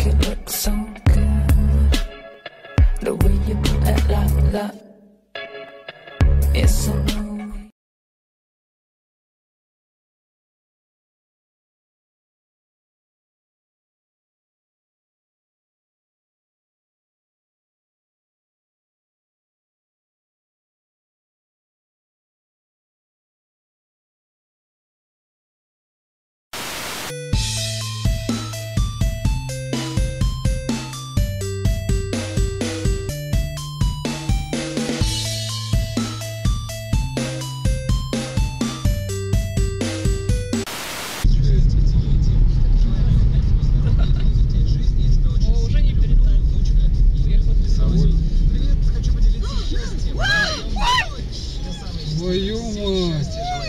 make it look so good. The way you put that la, it's a no. Твою мать!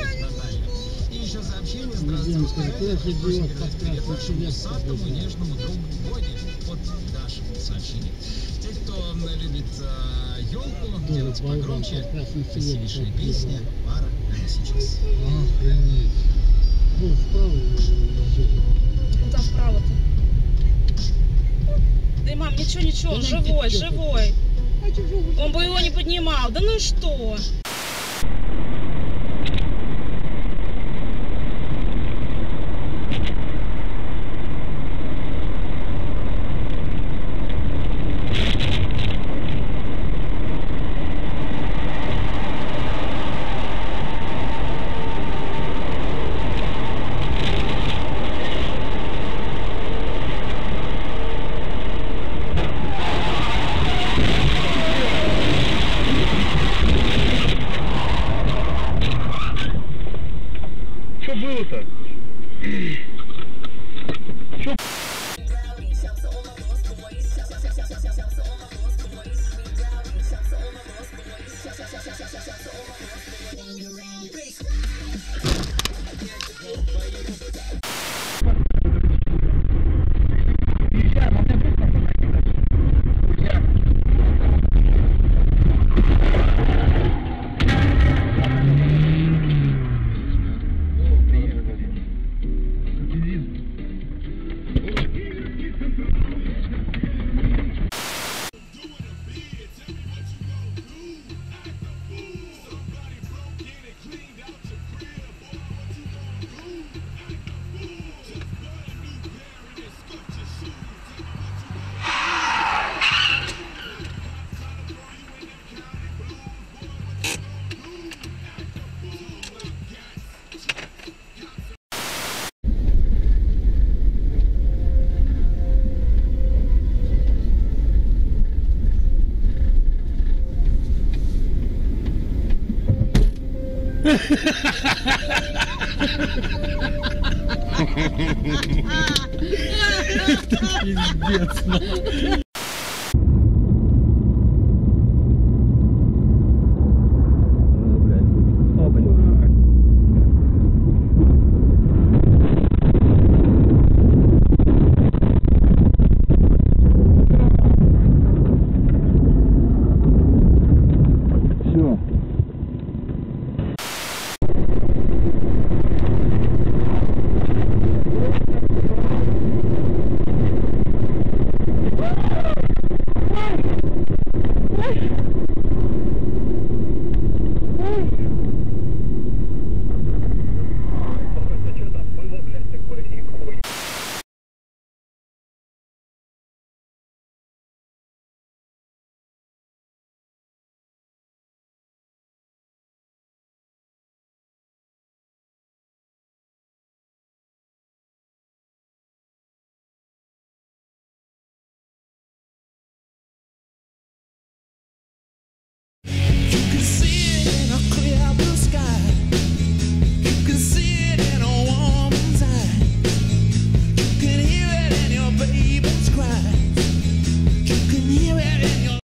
Самому нежному другу Боге от нашего сообщения. Те, кто любит елку, делайте погромче. Веселейшая песня пара сейчас. Охренеть! Куда вправо-то? Да, мам, ничего, живой. Он бы его не поднимал. Да ну что? Что было-то? Что? Пиздец, нахуй. You can